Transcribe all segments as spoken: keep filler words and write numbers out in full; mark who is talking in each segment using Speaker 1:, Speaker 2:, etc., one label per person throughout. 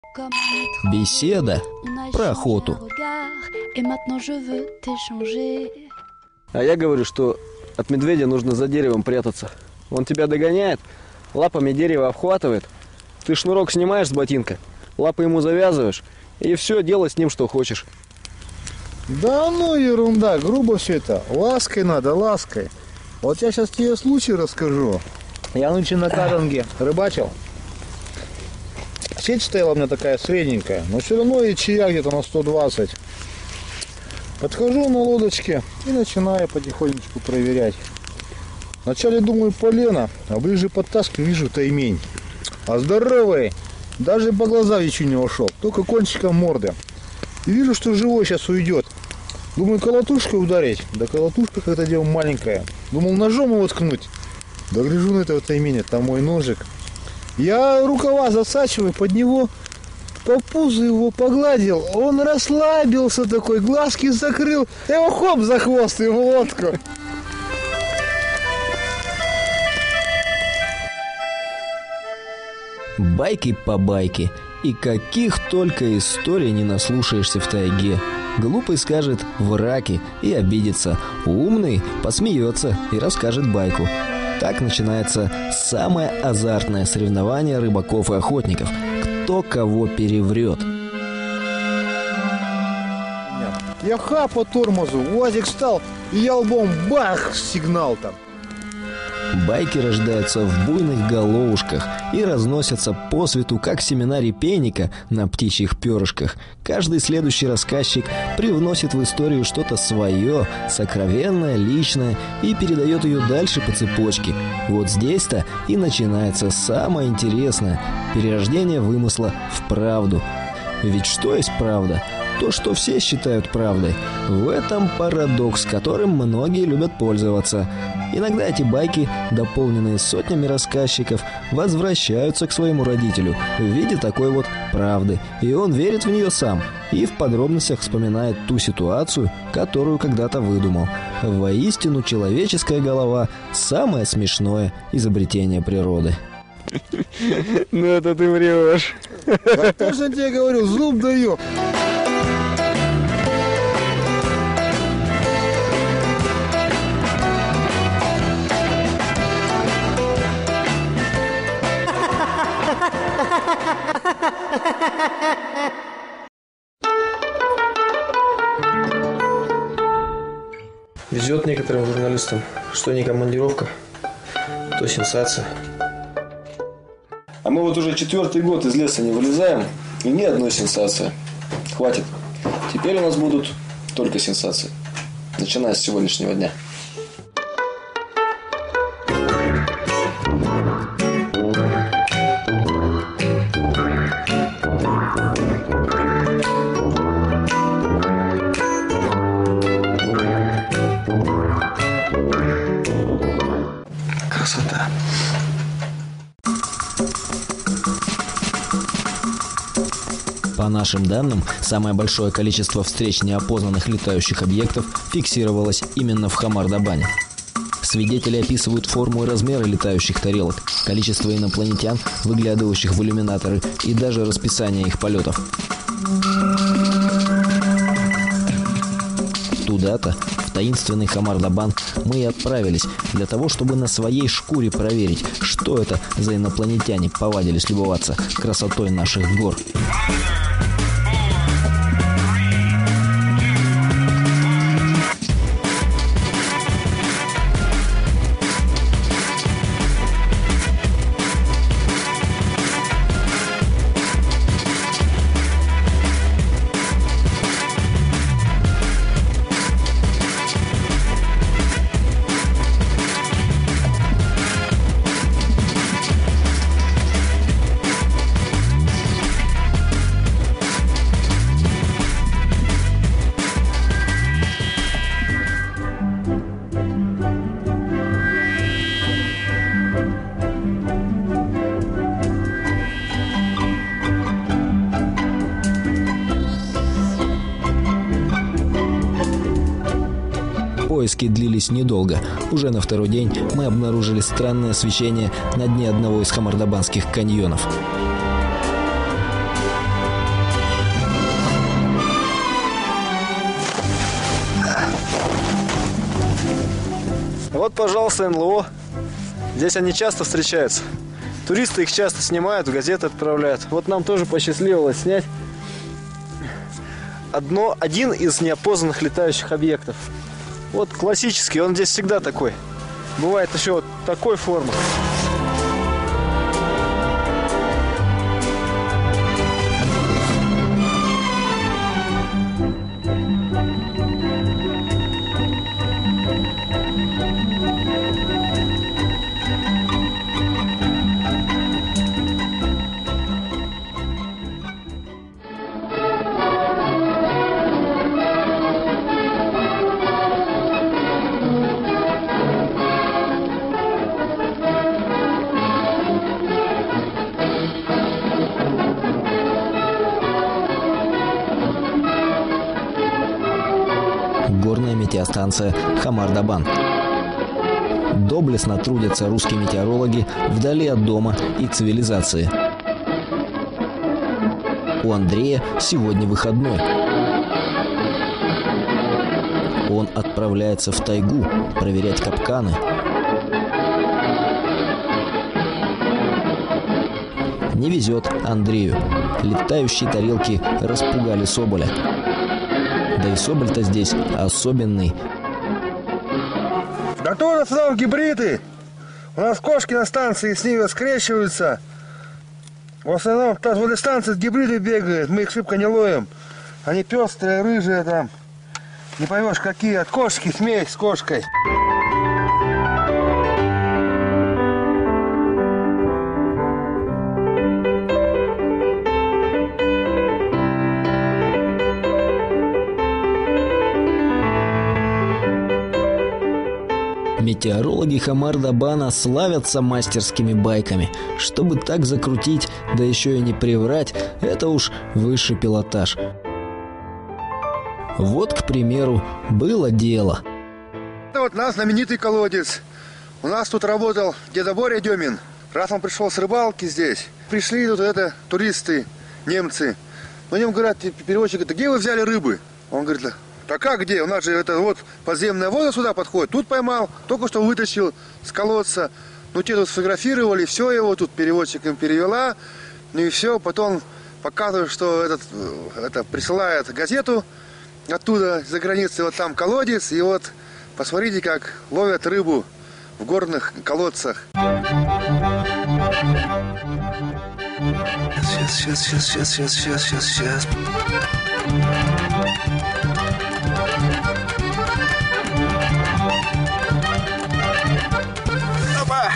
Speaker 1: Беседа про охоту.
Speaker 2: А я говорю, что от медведя нужно за деревом прятаться. Он тебя догоняет, лапами дерево обхватывает. Ты шнурок снимаешь с ботинка, лапы ему завязываешь, и все, делай с ним что хочешь.
Speaker 3: Да ну ерунда, грубо все это. Лаской надо, лаской. Вот я сейчас тебе случай расскажу. Я нынче на Каданге рыбачил. Сеть стояла у меня такая средненькая, но все равно и чая где-то на сто двадцать. Подхожу на лодочке и начинаю потихонечку проверять. Вначале думаю полено, а ближе подтаскиваю, вижу таймень. А здоровый, даже по глазам ничего не ушел, только кончиком морды. И вижу, что живой сейчас уйдет. Думаю, колотушкой ударить. Да колотушка как-то дело маленькая. Думал, ножом его ткнуть. Да гляжу на этого тайменя, там мой ножик. Я рукава засачиваю под него, по пузу его погладил. Он расслабился такой, глазки закрыл. Я его хоп за хвост и в лодку.
Speaker 1: Байки по байке. И каких только историй не наслушаешься в тайге. Глупый скажет «враки» и обидится. Умный посмеется и расскажет байку. Так начинается самое азартное соревнование рыбаков и охотников. Кто кого переврет.
Speaker 3: Я ха по тормозу, УАЗик встал, и я лбом бах, сигнал там.
Speaker 1: Байки рождаются в буйных головушках и разносятся по свету, как семена репейника на птичьих перышках. Каждый следующий рассказчик привносит в историю что-то свое, сокровенное, личное, и передает ее дальше по цепочке. Вот здесь-то и начинается самое интересное – перерождение вымысла в правду. Ведь что есть правда? То, что все считают правдой. В этом парадокс, которым многие любят пользоваться. Иногда эти байки, дополненные сотнями рассказчиков, возвращаются к своему родителю в виде такой вот правды. И он верит в нее сам и в подробностях вспоминает ту ситуацию, которую когда-то выдумал. Воистину, человеческая голова – самое смешное изобретение природы.
Speaker 2: Ну это ты врешь.
Speaker 3: Я точно тебе говорю, зуб даю.
Speaker 2: Везет некоторым журналистам, что не командировка, то сенсация. А мы вот уже четвертый год из леса не вылезаем, и ни одной сенсации. Хватит. Теперь у нас будут только сенсации. Начиная с сегодняшнего дня. Красота.
Speaker 1: По нашим данным, самое большое количество встреч неопознанных летающих объектов фиксировалось именно в Хамар-Дабане. Свидетели описывают форму и размеры летающих тарелок, количество инопланетян, выглядывающих в иллюминаторы, и даже расписание их полетов. Туда-то, в таинственный Хамар-Дабан, мы и отправились для того, чтобы на своей шкуре проверить, что это за инопланетяне повадились любоваться красотой наших гор. Поиски длились недолго. Уже на второй день мы обнаружили странное свечение на дне одного из хамардабанских каньонов.
Speaker 2: Вот, пожалуйста, эн эл о. Здесь они часто встречаются. Туристы их часто снимают, в газеты отправляют. Вот нам тоже посчастливилось снять одно, один из неопознанных летающих объектов. Вот классический, он здесь всегда такой. Бывает еще вот такой формы.
Speaker 1: Горная метеостанция Хамар-Дабан. Доблестно трудятся русские метеорологи вдали от дома и цивилизации. У Андрея сегодня выходной. Он отправляется в тайгу проверять капканы. Не везет Андрею. Летающие тарелки распугали соболя. Да и соболь-то здесь особенный.
Speaker 4: Да то у нас снова гибриды. У нас кошки на станции с ними скрещиваются. В основном там возле станции гибриды бегают, мы их шибко не ловим. Они пестрые, рыжие там. Не поймешь какие, от кошки смесь с кошкой.
Speaker 1: Метеорологи Хамар-Дабана славятся мастерскими байками. Чтобы так закрутить, да еще и не приврать, это уж высший пилотаж. Вот, к примеру, было дело.
Speaker 4: Это вот наш знаменитый колодец. У нас тут работал дядя Боря Демин. Раз он пришел с рыбалки здесь, пришли тут это туристы, немцы. Но им говорят, переводчик, где вы взяли рыбы? Он говорит, а как где? У нас же это вот подземная вода сюда подходит. Тут поймал, только что вытащил с колодца. Ну, те тут сфотографировали, все его тут переводчик им перевела. Ну и все, потом показывают, что этот, это присылает газету оттуда, за границей, вот там колодец. И вот посмотрите, как ловят рыбу в горных колодцах. Сейчас, сейчас, сейчас, сейчас, сейчас, сейчас, сейчас, сейчас. Опа!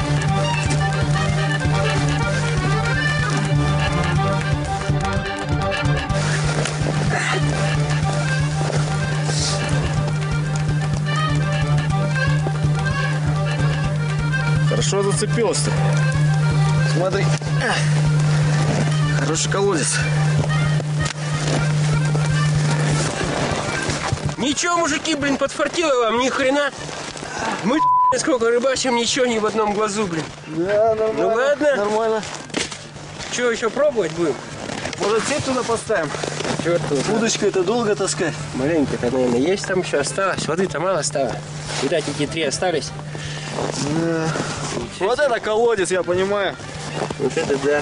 Speaker 2: Хорошо зацепился-то. Смотри. Хороший колодец.
Speaker 5: Ничего, мужики, блин, подфартило вам, ни хрена. Мы сколько рыбачим, ничего ни в одном глазу, блин.
Speaker 2: Да, нормально.
Speaker 5: Ну ладно.
Speaker 2: Нормально.
Speaker 5: Что, еще пробовать будем?
Speaker 2: Может, цепь туда поставим?
Speaker 5: Черт,
Speaker 2: Удочку это долго таскать.
Speaker 5: маленько-то, наверное, есть там еще осталось. Воды-то мало стало. Видать, эти три остались.
Speaker 2: Да. Вот это колодец, я понимаю.
Speaker 5: Вот это да.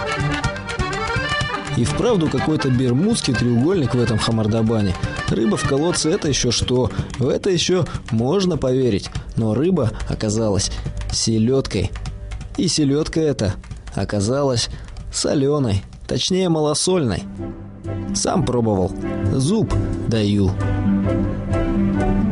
Speaker 1: И вправду какой-то бермудский треугольник в этом Хамар-Дабане. Рыба в колодце – это еще что? В это еще можно поверить. Но рыба оказалась селедкой. И селедка эта оказалась соленой, точнее малосольной. Сам пробовал. Зуб даю.